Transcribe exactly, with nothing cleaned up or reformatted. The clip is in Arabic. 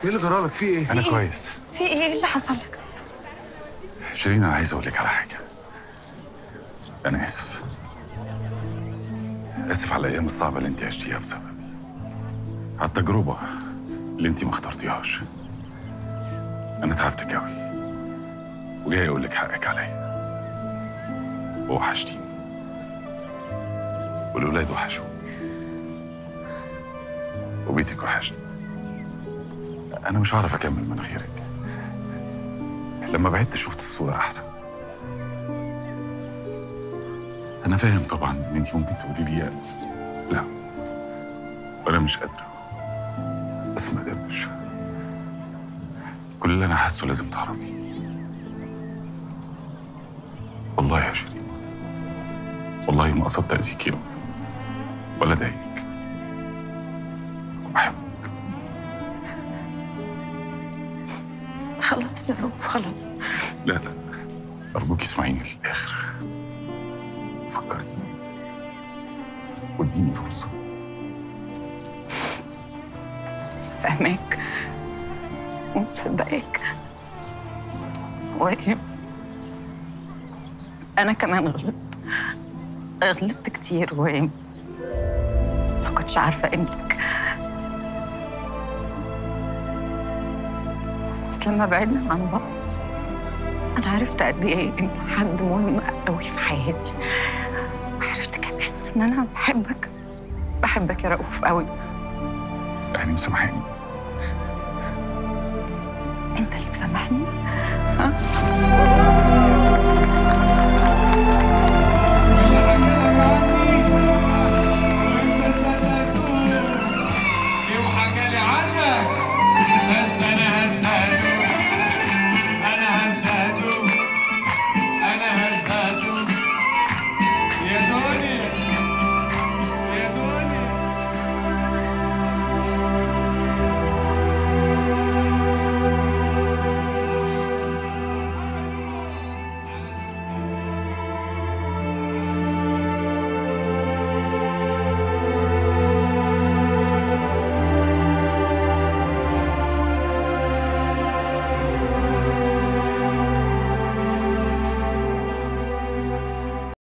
ايه اللي جرالك؟ في ايه؟ انا كويس. في ايه؟ ايه اللي حصل لك؟ شيرين، انا عايز اقول لك على حاجه. انا اسف اسف على الايام الصعبه اللي انت عشتيها بسببي، على التجربه اللي انت ما اخترتيهاش. انا تعبتك قوي وجاي اقول لك حقك عليا. ووحشتيني والولاد وحشوني وبيتك وحشني. انا مش هعرف اكمل من غيرك. لما بعدت شفت الصوره احسن. انا فاهم طبعا ان انت ممكن تقولي لي لا وانا مش قادره، بس ما قدرتش. كل اللي انا حاسه لازم تعرفيه. والله يا شيرين، والله ما قصدت اذيك يوم ولا اضايقك. بحبك. خلاص يا رؤوف خلاص. لا لا، ارجوك اسمعيني للاخر. فكري واديني فرصه. فاهماك ومصدقاك. وايه، انا كمان غلطت غلطت كتير و ما كنتش عارفه قيمتك. بس لما بعدنا عن بعض انا عرفت قد ايه انت حد مهم قوي في حياتي. وعرفت كمان ان انا بحبك بحبك يا رؤوف قوي. يعني مسامحاني؟ انت اللي مسامحني؟ ها؟